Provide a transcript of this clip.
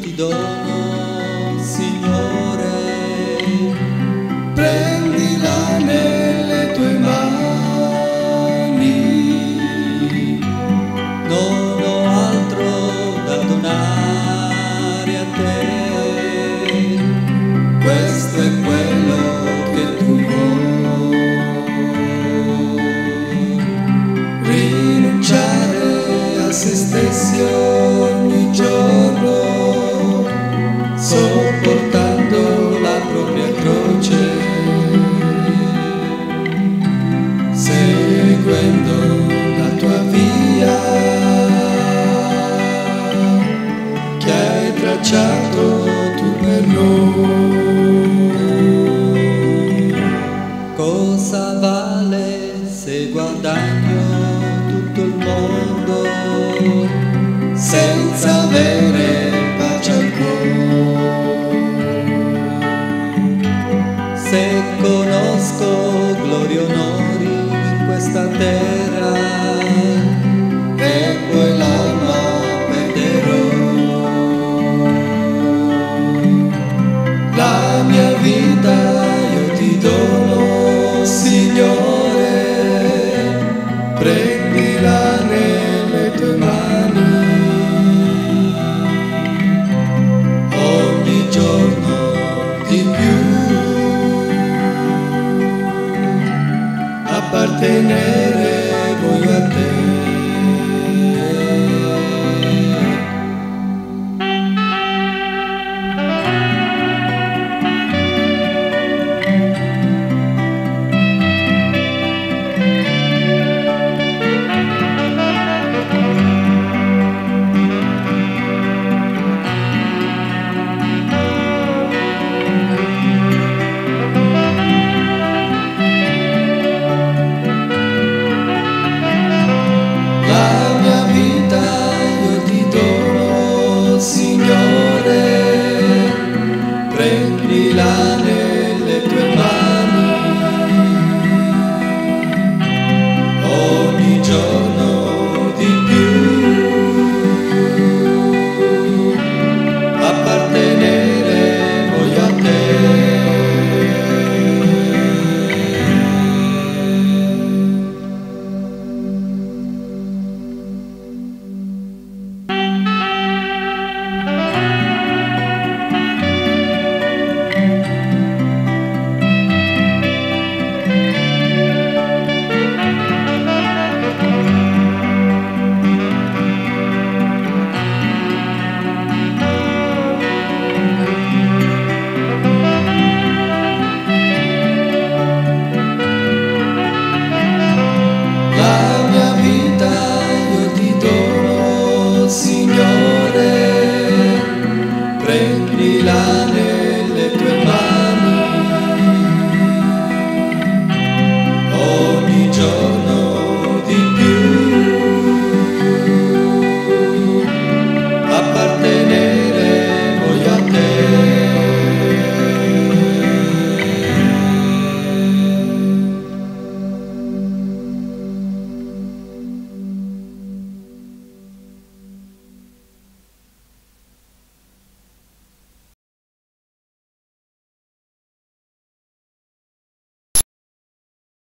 ti dono, Signore, prendila nelle tue mani. non ho altro da donare a te, Questo è quello che tu vuoi. Rinunciare a se stessi ogni giorno, sopportando la propria croce, seguendo la tua via che hai tracciato tu per noi. cosa vale se guadagno tutto il mondo Senza avere pace al cuore, se conosco gloria e onori in questa terra e poi l'alma perderò. La mia vita io ti dono, Signore, prendila nelle tue mani. Ogni giorno di più appartenere voglio a te. La mia vita io ti dono, Signore, prendila nelle